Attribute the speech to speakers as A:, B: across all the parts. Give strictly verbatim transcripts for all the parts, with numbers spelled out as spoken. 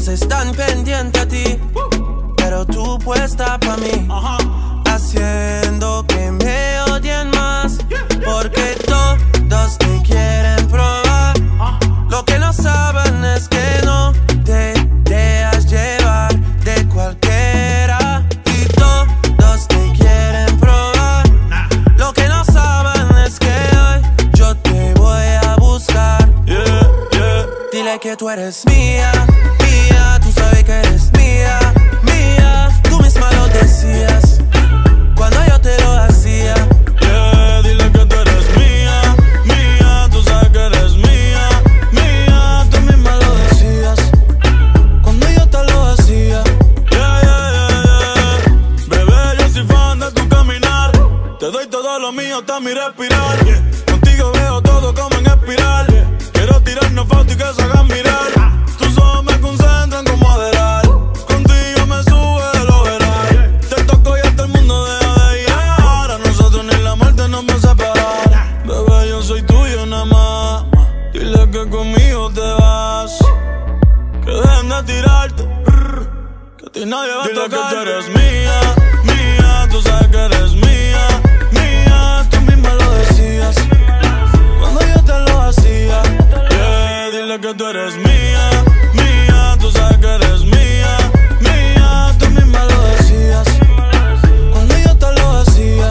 A: todos están pendientes a ti, pero tú puesta pa' mí, haciendo que me odien más, porque todos te quieren probar. Lo que no saben es que no te dejas llevar de cualquiera, y todos te quieren probar. Lo que no saben es que hoy yo te voy a buscar.
B: Yeah, yeah.
A: Dile que tú eres mía, mía, tú sabes que eres mía, mía. Tú misma lo decías cuando yo te lo hacía.
B: Yeah, dile que tú eres mía, mía, tú sabes que eres mía, mía. Tú misma lo decías cuando yo te lo hacía. Yeah, yeah, yeah, yeah. Bebé, yo soy fan de tu caminar. Te doy todo lo mío hasta mi respirar. Contigo veo todo como en espiral. Quiero tirarnos fotos y que se hagan mirar. Tus ojos me concentran como adelar. Contigo me sube el overall. Te toco y hasta el mundo deja de llegar. A nosotros ni la muerte nos va a separar. Bebé, yo soy tuyo nada más. Dile que conmigo te vas. Que dejen de tirarte. Que a ti nadie va a tocar. Dile que tú eres mía, mía. Tú sabes que eres mía, mía. Tú misma lo decías cuando yo te lo hacía. Yeah, dile que tú eres mía, mía. Tú sabes que eres mía, mía. Tú misma lo decías cuando yo te lo hacía.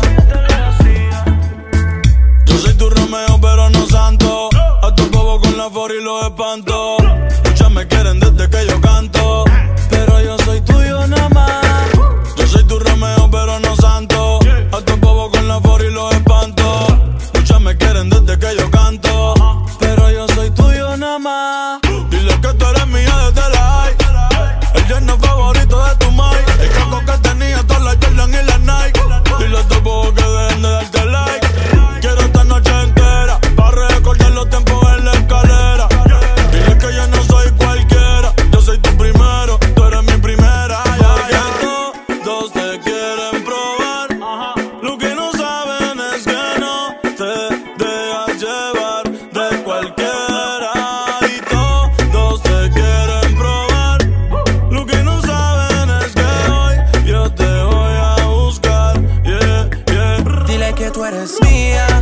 B: Yo soy tu Romeo pero no santo. A tu bobo con la for y los espanto. Muchas me quieren desde que yo canto, pero yo soy tuyo nada más. Yo soy tu Romeo pero no santo. A tu bobo con la for y los espanto. Muchas me quieren desde que yo canto, pero yo soy tuyo nada más. Dile que tú eres mía desde la high. El yerno favorito de tu mai. El casco que tenía todas las Jordan y las Nike. Dile a tu bobo que dejen de darte like. Quiero esta noche entera para recordar los tiempos en la escalera. Dile que yo no soy cualquiera. Yo soy tu primero, tú eres mi primera. Ya, ya. Todos te quieren probar. Lo que no saben es que no te dejas llevar de cualquiera. Y todos te quieren probar. Lo que no saben es que hoy yo te voy a buscar. Yeah, yeah.
A: Dile que tú eres mía,